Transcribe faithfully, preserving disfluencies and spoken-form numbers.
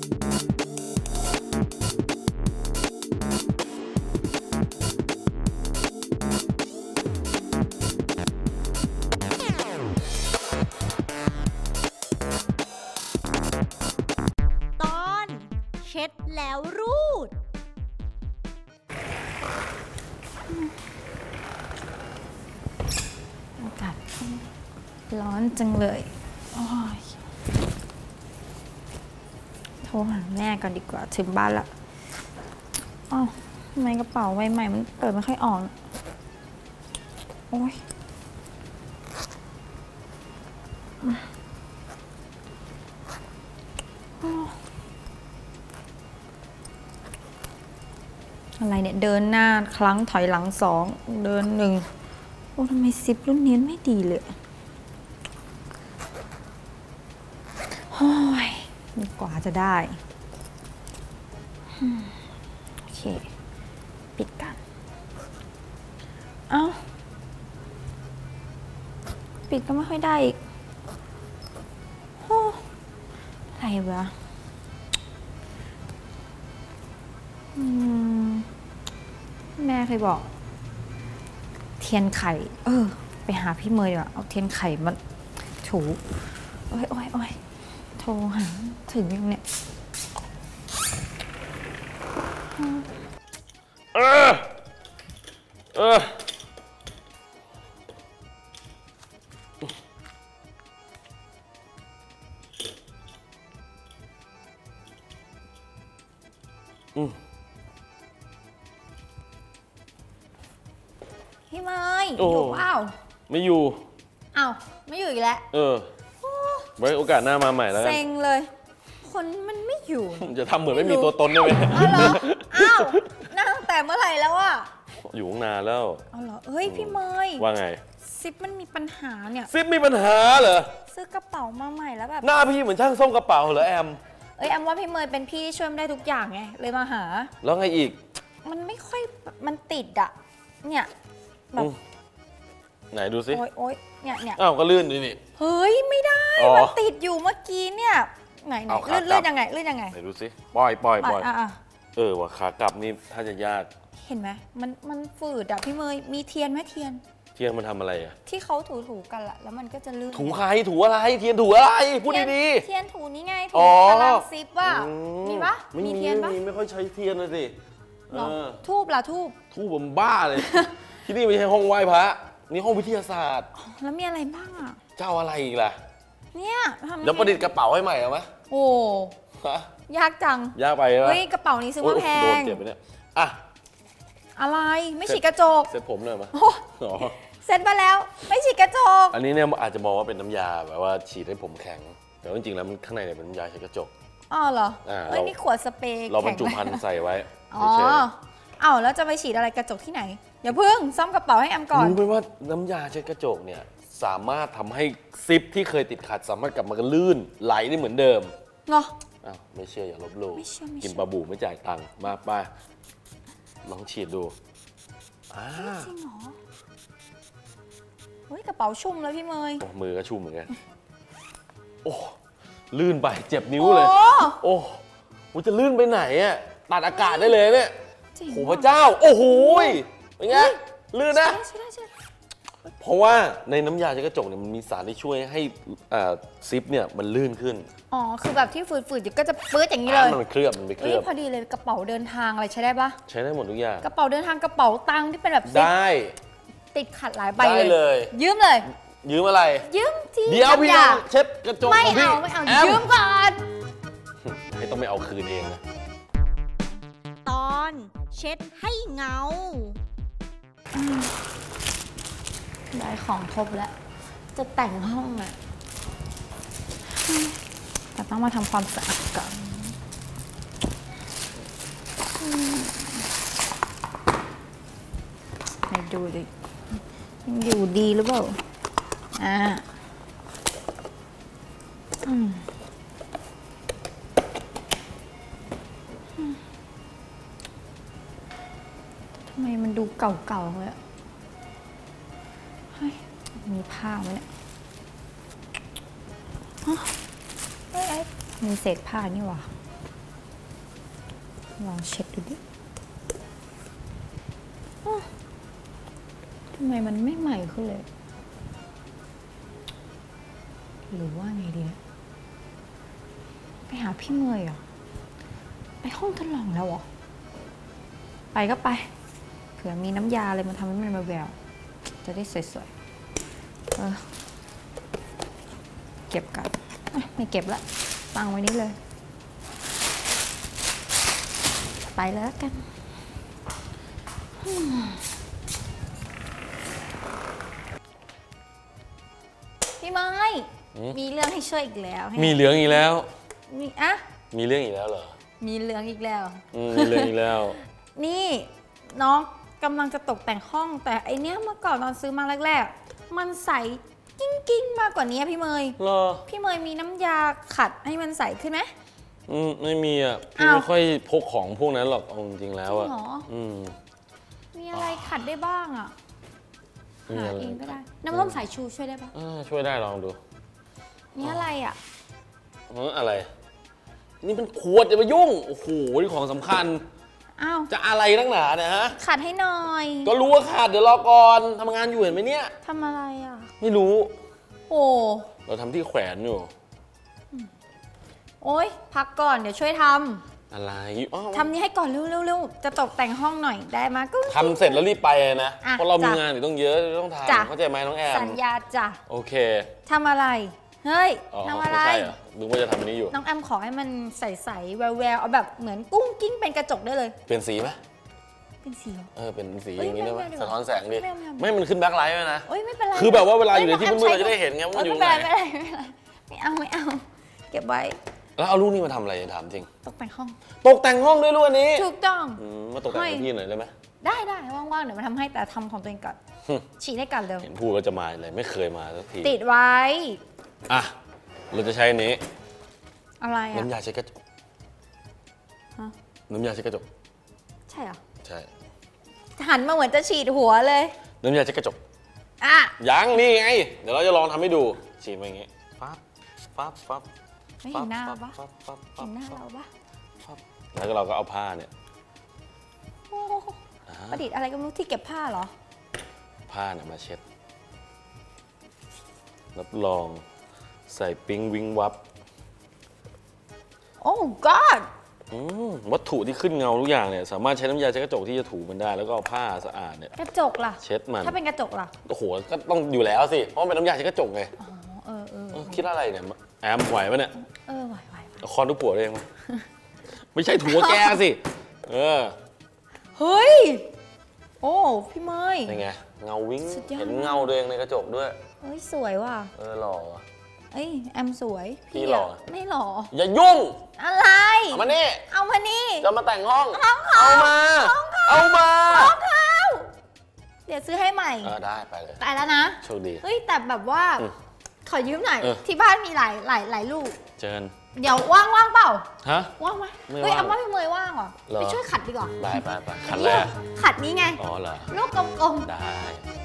ตอนเช็ดแล้วรูดอากาศร้อนจังเลยโอ้ยโทรหาแม่ก่อนดีกว่าถึงบ้านละอ๋อทำไมกระเป๋าใบใหม่มันเปิดไม่ค่อยออกโอ้ยอะไรเนี่ยเดินหน้าครั้งถอยหลังสองเดินหนึ่งโอ้ทำไมซิปรุ่นนี้ไม่ดีเลยโอ้ยมีกว่าจะได้โอเคปิดกันเอ้าปิดก็ไม่ค่อยได้อีกโอ้อะไรวะแม่เคยบอกเทียนไข่เออไปหาพี่เมย์ดีกว่าเอาเทียนไข่มาถูโอ้ยโอ้ยโอ้ยโทรหาถึงยังเนี่ยเออเอออืมพี่เมย์อยู่เปล่าไม่อยู่อ้าวไม่อยู่อีกแล้วเออไว้โอกาสหน้ามาใหม่แล้วกันเซ็งเลยคนมันไม่อยู่จะทำเหมือนไม่มีตัวตนได้ไหมอ้าวเหรออ้าวนั่งตั้งแต่เมื่อไหร่แล้วอะอยู่ตั้งนานแล้วอ้าวเหรอเฮ้ยพี่เมย์ว่าไงซิปมันมีปัญหาเนี่ยซิปมีปัญหาเหรอซื้อกระเป๋ามาใหม่แล้วแบบหน้าพี่เหมือนช่างซ่อมกระเป๋าเหรอแอมเอ้ยแอมว่าพี่เมย์เป็นพี่ที่ช่วยได้ทุกอย่างไงเลยมาหาแล้วไงอีกมันไม่ค่อยมันติดอะเนี่ยแบบไหนดูสิโอ๊ยโอ๊ยเนี่ยเนี่ยอ้าวก็ลื่นดินี่เฮ้ยไม่ได้มันติดอยู่เมื่อกี้เนี่ยไหนไหนลื่นลื่นยังไงลื่นยังไงไหนดูสิปล่อยปล่อยปล่อยอ่ะเออว่าขากลับนี่ถ้าจะยากเห็นไหมมันมันฝืดอะพี่เมย์มีเทียนไหมเทียนเทียนมันทำอะไรอะที่เขาถูถูกันละแล้วมันก็จะลื่นถูใครถูอะไรเทียนถูอะไรพูดดีๆเทียนถูนี่ไงถูตารางซิปอะมีปะมีเทียนปะไม่ค่อยใช้เทียนเลยสิทูบล่ะทูบทูบผมบ้าเลยที่นี่ไม่ใช่ห้องไหว้พระนี่ห้องวิทยาศาสตร์แล้วมีอะไรบ้างอะเจ้าอะไรอีกล่ะเนี่ยเดี๋ยวประดิษฐ์กระเป๋าให้ใหม่เอาไหมโอ้ยากจังยากไปไหมเฮ้ยกระเป๋านี้ซื้อมาแพงโดนเจ็บไปเนี่ยอะอะไรไม่ฉีดกระจกเซ็ตผมเลยมั้ยเซ็ตมาแล้วไม่ฉีดกระจกอันนี้เนี่ยอาจจะมองว่าเป็นน้ำยาแบบว่าฉีดให้ผมแข็งแต่จริงๆแล้วมันข้างในเนี่ยเป็นน้ำยาฉีดกระจกอ๋อเหรอเฮ้ยนี่ขวดสเปรย์เราบรรจุภัณฑ์ใส่ไว้อ๋ออ้าวแล้วจะไปฉีดอะไรกระจกที่ไหนอย่าเพิ่งซ่อมกระเป๋าให้แอมก่อนรู้ไหมว่าน้ำยาเช็ดกระจกเนี่ยสามารถทำให้ซิปที่เคยติดขัดสามารถกลับมาลื่นไหลได้เหมือนเดิมเนาะอ้าวไม่เชื่ออย่าลบหลู่ไม่เชื่อไม่กินเชื่อปลาบู่ไม่จ่ายตังค์มาไปลองฉีดดูอ้าจริงเหรอเฮ้ยกระเป๋าชุ่มแล้วพี่เมย์โอ้มือก็ชุ่มเหมือนกันโอ้ลื่นไปเจ็บนิ้วเลยโอ้โหจะลื่นไปไหนอ่ะตัดอากาศได้เลยเนี่ยโอ้พระเจ้าโอ้โหเป็นไงลื่นนะเพราะว่าในน้ำยาเช็ดกระจกเนี่ยมันมีสารที่ช่วยให้ซิปเนี่ยมันลื่นขึ้นอ๋อคือแบบที่ฝืดๆอยู่ก็จะปื๊ดอย่างนี้เลยมันเคลือบมันไปเคลือบพอดีเลยกระเป๋าเดินทางอะไรใช้ได้ปะใช้ได้หมดทุกอย่างกระเป๋าเดินทางกระเป๋าตังค์ที่เป็นแบบได้ติดขัดหลายใบเลยยืมเลยยืมอะไรยืมทีเดี๋ยวพี่เช็ดกระจกไม่เอาไม่เอายืมก่อนไม่ต้องไม่เอาคืนเองนะตอนเช็ดให้เงาได้ของครบแล้วจะแต่งห้องอ่ะแต่ต้องมาทำความสะอาดก่อนไหนดูดิยังอยู่ดีหรือเปล่าอ่าอืมทำไมมันดูเก่าๆเลยอะเฮ้ยมีผ้าไหมเนี่ยเฮ้ยมีเศษผ้านี่หว่าลองเช็ดดูดิอ้าวทำไมมันไม่ใหม่ขึ้นเลย หรือว่าไงดีนะไปหาพี่เมย์เหรอ ไปห้องทดลองแล้วเหรอ ไปก็ไป เผื่อมีน้ำยาอะไรมาทำให้มันมาแววจะได้สวยๆ เออ เก็บกันไม่เก็บละตั้งไว้นี้เลย ไปแล้วกันพี่เมย์มีเรื่องให้ช่วยอีกแล้วมีเหลืองอีกแล้วมีอะมีเรื่องอีกแล้วเหรอมีเรื่องอีกแล้วอืมมีเรื่องอีกแล้วนี่น้องกำลังจะตกแต่งห้อง แต่ไอเนี้ยเมื่อก่อนตอนซื้อมาแรกๆมันใสกิ้งกิ้งมากกว่านี้พี่เมย์เหรอพี่เมย์มีน้ำยาขัดให้มันใสขึ้นไหมอืมไม่มีอ่ะพี่อ้าวไม่ค่อยพกของพวกนั้นหรอกเอาจริงๆแล้วอ่ะจริงเหรออืมมีอะไรขัดได้บ้างอ่ะมีหาอะไรเองก็ได้ น้ำส้มสายชูช่วยได้ปะอ่าช่วยได้ลองดูนี่อะไรอ่ะเอออะไร นี่เป็นขวดอย่ามายุ่งโอ้โหนี่ของสำคัญอ้าวจะอะไรนักหนาเนี่ยฮะขัดให้หน่อยก็รู้ว่าขาดเดี๋ยวรอก่อนทำงานอยู่เห็นไหมเนี่ยทำอะไรอ่ะไม่รู้โอ้เราทำที่แขวนอยู่โอ๊ยพักก่อนเดี๋ยวช่วยทอะไรอ้าวำทำนี้ให้ก่อนเร็วๆจะตกแต่งห้องหน่อยได้ไหมก็ทำเสร็จแล้วรีบไปเลยนะอ่ะเพราะเรามีจ้ะงานอยู่ต้องเยอะต้องจ้ะทำเข้าใจไหมน้องแอมสัญญาจ้ะโอเคทำอะไร เฮ้ยอ๋อทำอะไรใช่เหรอนึกว่าจะทำอันนี้อยู่น้องแอมขอให้มันใสๆแววๆเอาแบบเหมือนกุ้งกิ้งเป็นกระจกได้เลยเปลี่ยนสีไหมเป็นสีเหรอเออเป็นสีเอ้อย ย่างนี้ได้ไหมไม่ไม่สะท้อนแสงดิไม่ไม่ไม่ไม่มันขึ้นแบ็คไลท์ด้วยนะเอ้ยไม่เป็นไรคือแบบว่าเวลาอยู่ในที่ฮ้มืดๆงเราจะได้เห็นไงว่ามันอยู่เไม่ไหนเป็นไรไม่เป็นไรไม่เอาไม่เอาเก็บไว้แล้วเอาลูกนี่มาทำอะไรถามจริงตกแต่งห้องตกแต่งห้องด้วยลูกอันนี้ถูกต้องอืมมาตกแต่งให้พี่หน่อยได้ไหมได้ได้ว่างๆเดี๋ยวมาทำให้แต่ทำของตัวเองก่อนฮึฉีดให้ก่อนเร็วเห็นพูดว่าจะมาเลยไม่เคยมาสักทีติดไว้อ่ะเราจะใช้อันนี้อะไรอ่ะน้ำยาเช็ดกระจกฮะน้ำยาเช็ดกระจกใช่เหรอใช่หันมาเหมือนจะฉีดหัวเลยน้ำยาเช็ดกระจกอ่ะยังนี่ไง เดี๋ยวเราจะลองทำให้ดูฉีดมาอย่างงี้ฟับฟับฟับไม่เห็นหน้าเราปะฟับฟับฟัเห็บนหน้าฟับเราปะฟับแล้วก็เราก็เอาผ้าเนี่ยโอ้โหอ่าประดิษฐ์อะไรก็ไม่รู้ที่เก็บผ้าเหรอผ้าเนี่ยมาเช็ดรับรองใส่ปิ๊งวิงวับโอ้ god อืมวัตถุที่ขึ้นเงาทุกอย่างเนี่ยสามารถใช้น้ำยาเช็ดกระจกที่จะถูมันได้แล้วก็เอาผ้าสะอาดเนี่ยกระจกล่ะเช็ดมันถ้าเป็นกระจกล่ะโอ้โหก็ต้องอยู่แล้วสิเพราะมันเป็นน้ำยาเช็ดกระจกไงอ๋อเออเออเออคิดอะไรเนี่ยแอมไหวไหมเนี่ยเออไหวไหวไหวเอาคอนทุกผัวได้ยังไหม ไม่ใช่ถัวแกสิเออเฮ้ย โอ้พี่เมย์เป็นไงเงาวิ่งสุดยอดเห็นเงาตัวเองในกระจกด้วยเอ้ยสวยว่ะเออหล่อว่ะเอ้ยแอมสวยพี่หล่อะไม่หล่ออย่ายุ่งอะไรเอามานี่เอามานี่จะมาแต่งห้องเอามาเอามาเดี๋ยวซื้อให้ใหม่เออได้ไปเลยตายแล้วนะโชคดีเฮ้ยแต่แบบว่าอืมขอยืมหน่อยเออที่บ้านมีหลายหลายหลายลูกเจิญเดี๋ยวว่างว่างเปล่าฮะว่างไหมไม่เฮ้ยว่างแอมว่าพี่เมย์ว่างเหรอเหรอไปช่วยขัดดีกว่าไปไปไปขันแรกขัดนี้ไงอ๋อเหรอลูกกลมได้